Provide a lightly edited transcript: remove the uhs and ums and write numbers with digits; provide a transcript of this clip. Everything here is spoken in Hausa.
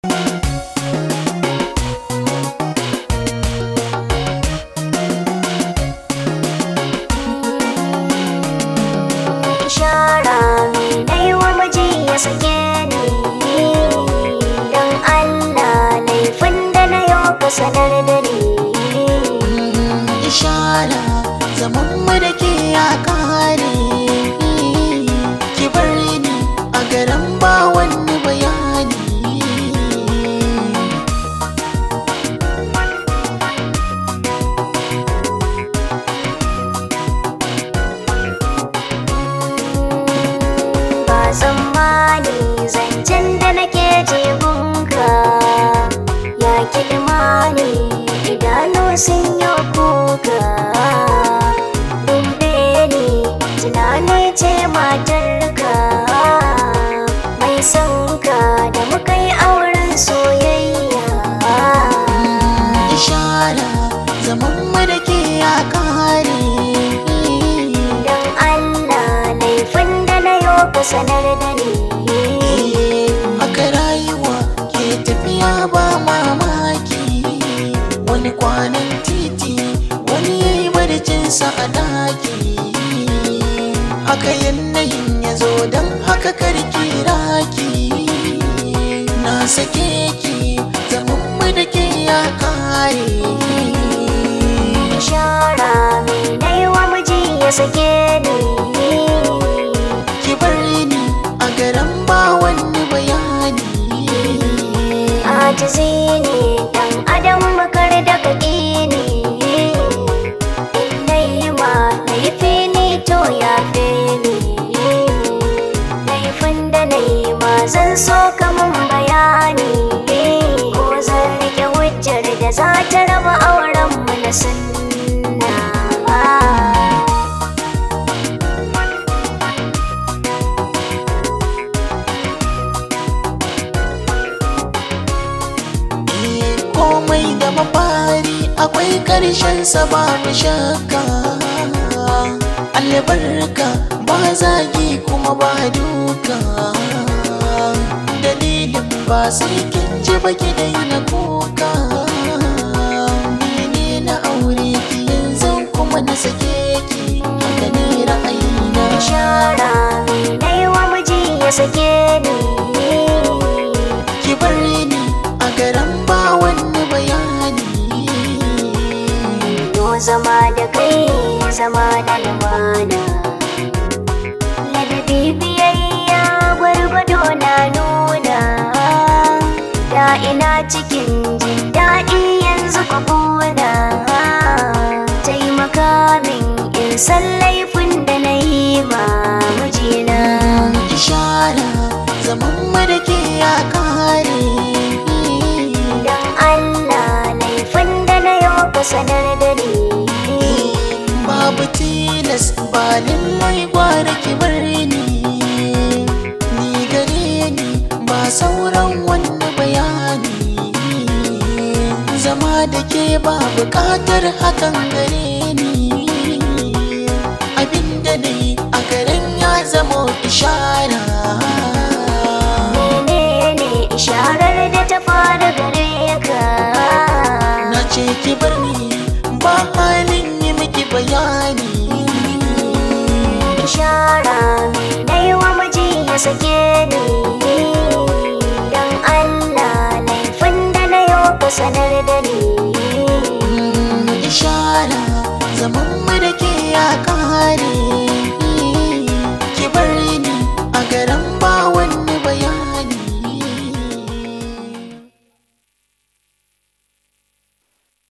Ishara me nai wa miji ya sake ni, don Allah laifin da na yau ka sanar da ni. Ishara zaman mu da ke ya kare, ki bar ni a garin ba wani bayani. Ba tsammani zancen da nake jibinka ya kiɗima ne, idanu sun yi kuka. Dube ni tunani ce matarka mai son ka da muka yi auren soyayya. Ishara zaman mu da ke ya kare, Don Allah laifin da na yau ka sanar da ni. haka rayuwa ke tafiya ba mamaki, wani kwanan titi wani ya yi barcinsa a daki. Haka yanayin ya zo don haka karki raki, na sake ki zaman mu da ke ya kare. Ishara me nai wa miji ya sake ni, Ki bar ni a garin ba wani bayani. ajizi ne dan adam makar da kaki ne. In nai ma laifi ni to ya fe ni, laifin da nai ma zan so kamun bayani, ko zan rike hujjar da za ta raba auren mu na sunna. Komai da mafari akwai karshen sa babu shakka. Albarka ba zagi kuma ba duka, dalilin ba sai kin ji ba ki daina kuka. Ni ne na aure ki yanzu kuma na sake ki, haka ne ra'ayina. Ishara me nai wa miji ya sake ni, Ki bar ni a garin ba wani bayani. yo zama da kai zama da lumana, ladabi biyayya gwargwado na nuna. Da ina cikin jin daɗi yanzu ka kuna, taimaka min in san laifin da na yi ma mijina. Ishara zaman mu da ke ya kare, Don Allah laifin da na yau ka sanar da ni. babu tilas ba lallai gwara ki bar ni. Ni gare ni ba sauran wani bayani, zama da ke ba bukatar hakan gare ni. Abinda ne a garin ya zama ishara. Menene isharar da ta fara gare ka? Na ce ki bar ni ba halin yi miki bayani. Ishara me nai wa miji ya sake ni,